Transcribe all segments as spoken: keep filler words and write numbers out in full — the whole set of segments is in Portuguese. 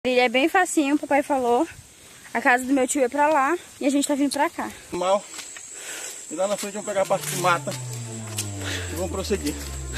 Ele é bem facinho, o papai falou. A casa do meu tio é pra lá e a gente tá vindo pra cá. Mal. E lá na frente vamos pegar a parte de mata e vamos prosseguir.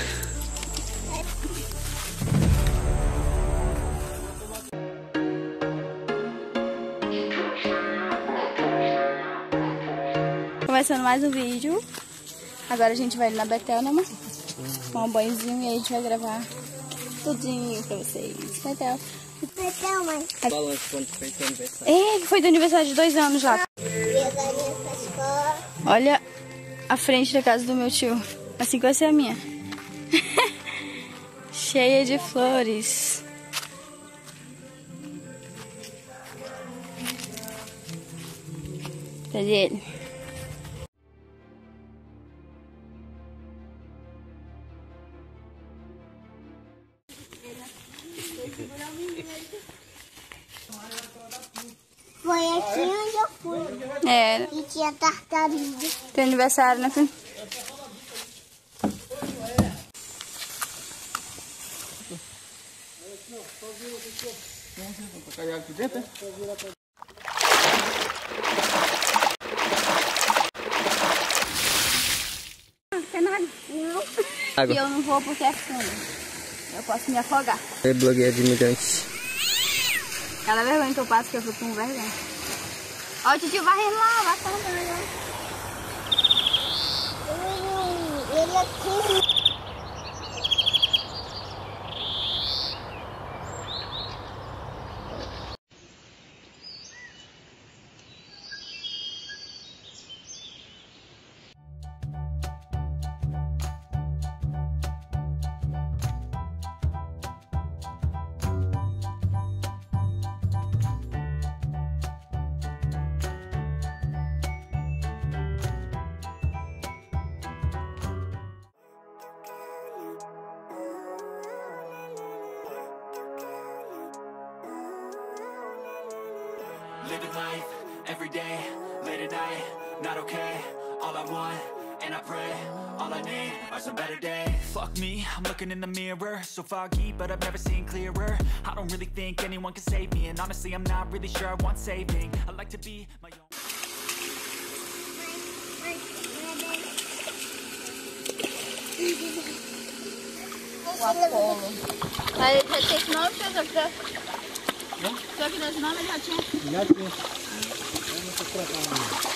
Começando mais um vídeo. Agora a gente vai ali na Betel, né, amor? Tomar um banhozinho e aí a gente vai gravar tudinho pra vocês. Betel. Betel, mãe. Balanço quando foi teu aniversário. É, que foi do aniversário de dois anos lá. Olha a frente da casa do meu tio. Assim que vai ser a minha. Cheia de flores. Cadê ele? Foi aqui onde eu fui. É. E tinha tartaruga. Teu aniversário, né, filho? Vamos tacar água aqui dentro, né? Não quer nada? Não. Água. E eu não vou porque é fundo. Eu posso me afogar. É blogueira de imigrante. Cada vergonha que eu passo que eu fico com vergonha. Ó, o tio varrendo lá, vai falando legal. Ele, ele aqui. Living life, every day, late at night, not okay. All I want, and I pray, all I need are some better days. Fuck me, I'm looking in the mirror, so foggy, but I've never seen clearer. I don't really think anyone can save me, and honestly I'm not really sure I want saving. I like to be my own. O Apolo. Aí ele já tinha esse nome, José? Só que nesse nome ele já tinha. Já tinha. Vamos pra cá.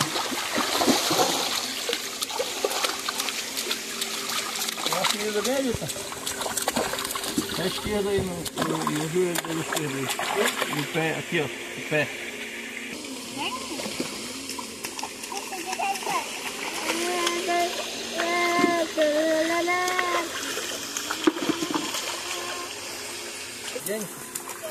A esquerda bem ali, tá? A esquerda aí no, no, no joelho da esquerda aí. No pé, aqui ó, no pé. Gente.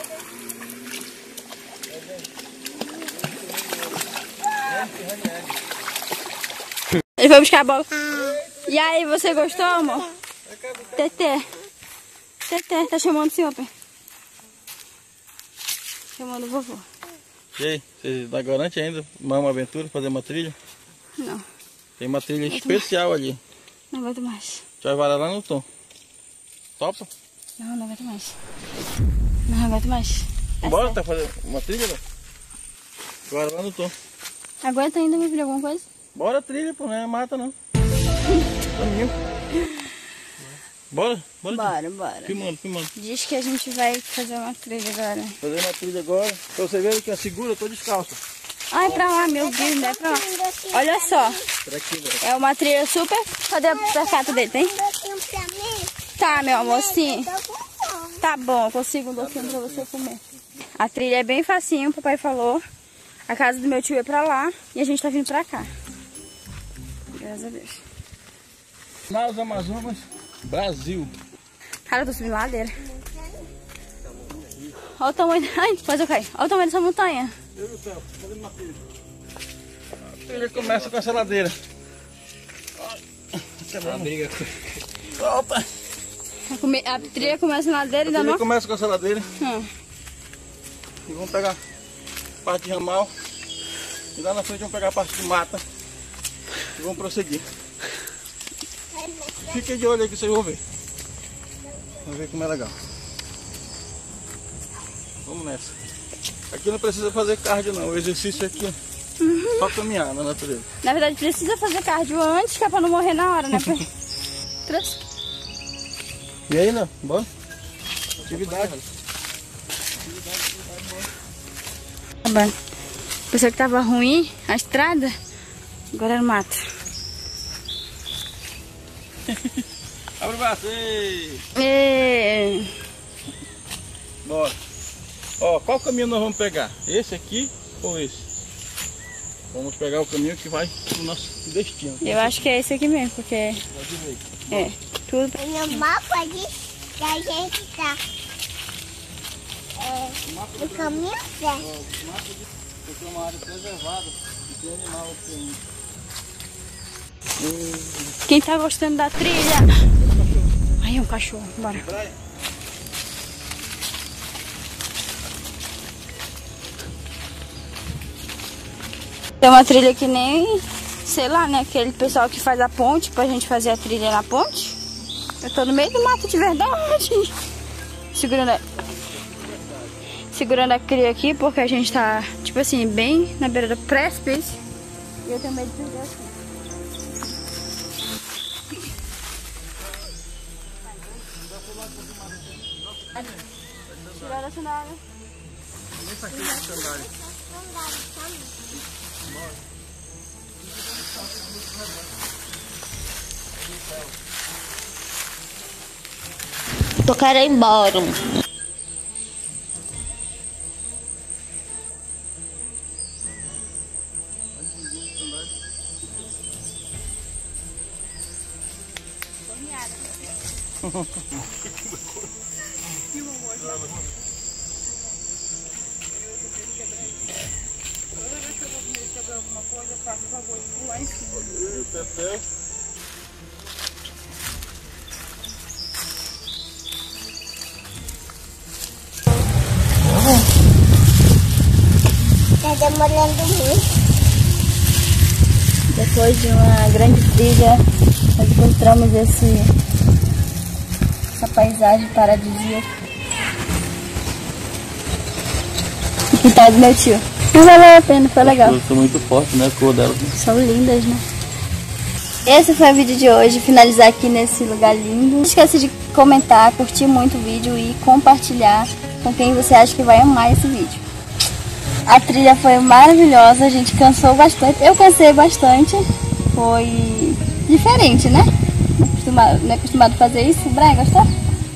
Ele foi buscar a bola. E aí, você gostou, amor? Tetê. Tetê, tá chamando o senhor, pai? Chamando o vovô. E aí, você dá garante ainda? Mais uma aventura, fazer uma trilha? Não. Tem uma trilha especial ali. Não aguento mais. Já vai lá no tom. Topa? Não, não aguento mais. Não aguento mais. Tá Bora, certo. tá fazendo uma trilha, não? Agora lá no tom. Aguenta ainda, meu filho, alguma coisa? Bora trilha, pô, não é mata não. Caminho. Bora? Bora. Bora, bora. Filmando, filmando. Diz que a gente vai fazer uma trilha agora. Fazer uma trilha agora. Pra você ver que é segura, eu tô descalço. Ai, pra lá, meu Deus, não é pra lá. Olha só. Por aqui, velho. É uma trilha super. Cadê a percata dele, tem? Tá, meu amor, sim. Tá bom, eu consigo um docinho pra você comer. A trilha é bem facinho, o papai falou. A casa do meu tio é pra lá e a gente tá vindo pra cá. Graças a Deus. Nas Amazonas, Brasil. Cara, eu tô subindo ladeira. Olha o tamanho. Ai, quase eu caí. Olha o tamanho dessa montanha. Meu Deus do céu, cadê uma trilha? A trilha começa com essa ladeira. A briga. Opa! A, come... a trilha começa na ladeira e A dá trilha nó. começa com essa ladeira. Hum. E vamos pegar a parte de ramal. E lá na frente vamos pegar a parte de mata. E vamos prosseguir. Fiquem de olho aí que vocês vão ver. Vamos ver como é legal. Vamos nessa. Aqui não precisa fazer cardio não, o exercício aqui é Uhum. só caminhar na natureza. Na verdade, precisa fazer cardio antes, que é pra não morrer na hora, né? Trouxe. E aí, não? Bora? Atividade. Tá bom. Pensou que tava ruim a estrada, agora era mato. Abre o braço, ei! E... Bora. Ó, qual caminho nós vamos pegar? Esse aqui ou esse? Vamos pegar o caminho que vai pro nosso destino. Eu acho que é esse aqui mesmo, porque é tudo. No mapa diz que a gente tá é, no caminho certo. Porque é uma área preservada e tem animal aqui. Quem tá gostando da trilha? Aí, um cachorro, bora. Tem uma trilha que nem, sei lá, né? Aquele pessoal que faz a ponte pra gente fazer a trilha na ponte. Eu tô no meio do mato de verdade. Segurando a, segurando a cria aqui porque a gente tá, tipo assim, bem na beira do precipício. E eu tenho medo de perder assim. Tirar a sandália. Tô querendo ir embora. Alguma coisa, eu faço o favor de pular em cima. Tá demorando muito. Depois de uma grande trilha, nós encontramos esse, essa paisagem paradisíaca. O quintal do meu tio. Mas valeu a pena, foi legal. Foi muito forte, né? A cor dela. São lindas, né? Esse foi o vídeo de hoje. Finalizar aqui nesse lugar lindo. Não esqueça de comentar, curtir muito o vídeo e compartilhar com quem você acha que vai amar esse vídeo. A trilha foi maravilhosa, a gente cansou bastante. Eu cansei bastante. Foi diferente, né? Não é acostumado, não é acostumado a fazer isso. Brian, gostou?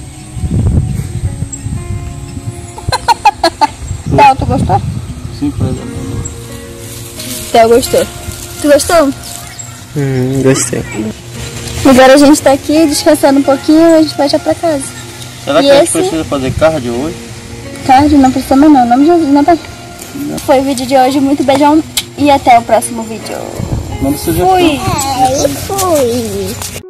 Théo, tu gostou? Sim, por exemplo. Théo gostou. Tu gostou? Hum, gostei. Agora a gente tá aqui descansando um pouquinho e a gente vai já pra casa. Será E que a gente esse- precisa fazer cardio hoje? Cardio não precisa mais não, em nome de Jesus, né, pai? Foi o vídeo de hoje, muito beijão e até o próximo vídeo. Não precisa. Fui! É, e fui.